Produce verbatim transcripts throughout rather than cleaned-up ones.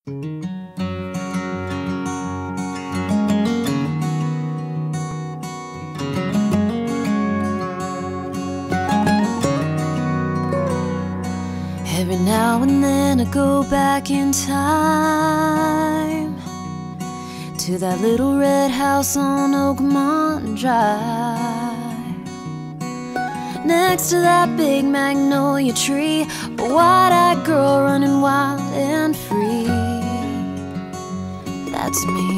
Every now and then I go back in time to that little red house on Oakmont Drive, next to that big magnolia tree, a wide-eyed girl running wild and free. That's me.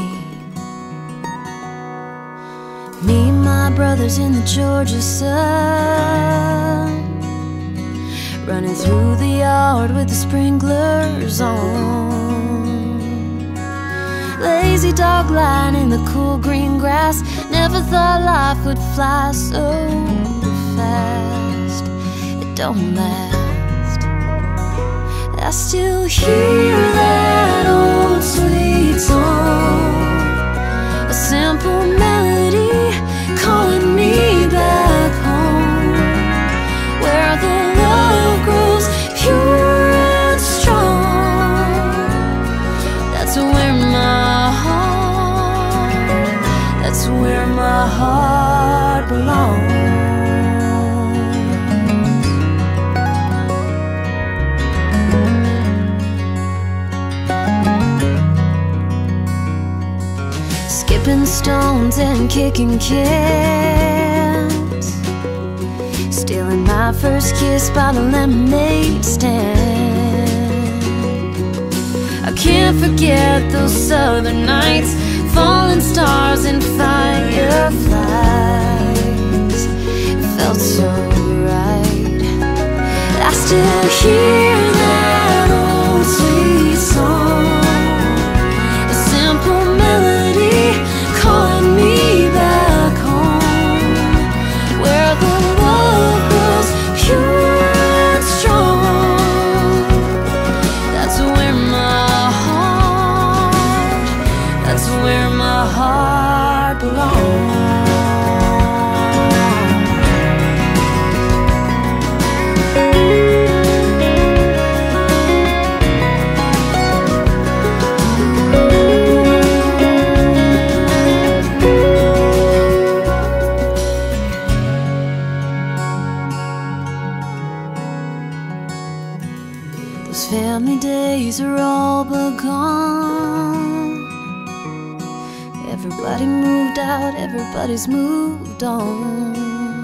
Me and my brothers in the Georgia sun, running through the yard with the sprinklers on. Lazy dog lying in the cool green grass. Never thought life would fly so fast. It don't last. I still hear that old sweet song, a simple melody calling me back home, where the love grows pure and strong. That's where my heart, that's where my heart belongs. Skipping stones and kicking cans, stealing my first kiss by the lemonade stand. I can't forget those southern nights, falling stars and fireflies. It felt so right. I still hear that old sweet song, a simple melody calling me back home, where the love grows pure and strong. That's where my heart, that's where my heart belongs. Those family days are all but gone. Everybody moved out, everybody's moved on.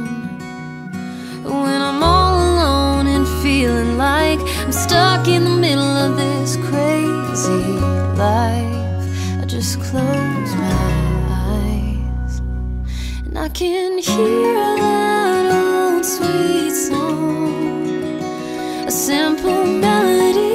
When I'm all alone and feeling like I'm stuck in the middle of this crazy life, I just close my eyes and I can hear that old sweet song, a simple melody